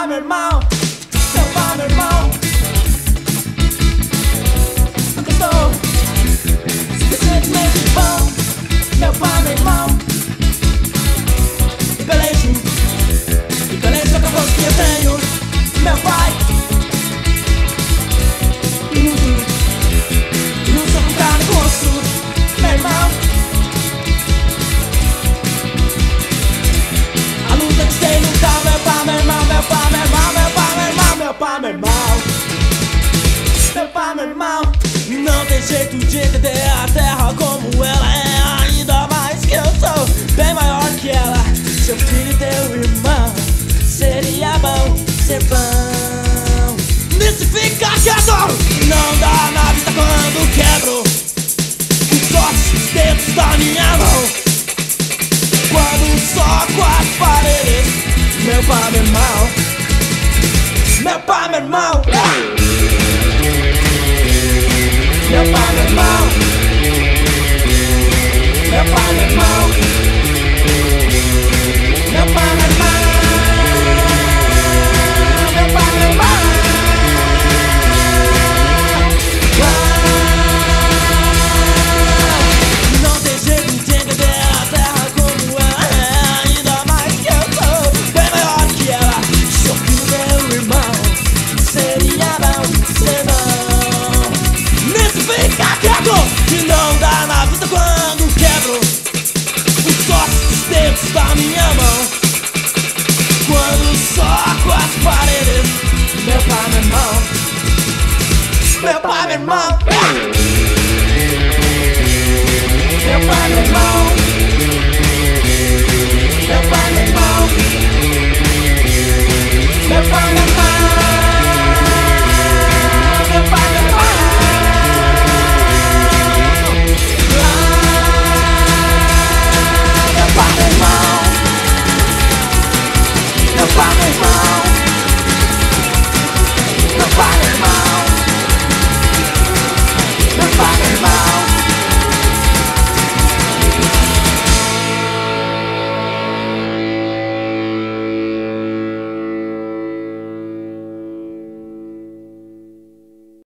meu irmão. Meu pai, meu irmão. Nunca estou suficientemente bom. Meu pai, meu irmão. E pelejo é a força que eu tenho. Meu pai. Luto com carne, com osso. Meu irmão. A luta que sei lutar. Meu pai, meu irmão. Meu pai, meu irmão. Meu pai, meu irmão. Meu pai, meu irmão. Meu pai, meu irmão. Não tem jeito de entender a terra como ela é. Ainda mais que eu sou bem maior que ela. Seu filho e teu irmão. Seria bom ser bom. Nisso ficar quieto. Não dá na vista quando quebro os ossos, os dedos da minha mão. Quando soco as paredes. Meu pai, meu irmão. Meu pai, meu irmão. Meu pai, meu irmão. Meu pai, meu irmão. Meu pai, meu irmão. Meu pai, meu irmão. Não tem jeito de entender a terra como ela é. Ainda mais que eu sou bem maior que ela. Seu filho, meu irmão. Seria bom ser bom. Nisso ficar quieto. Que não dá na vida quando quebro os ossos, os dedos da minha mão. Quando soco as paredes. Meu pai, meu irmão. Meu pai, meu irmão. Meu pai, meu irmão. Meu pai, meu irmão.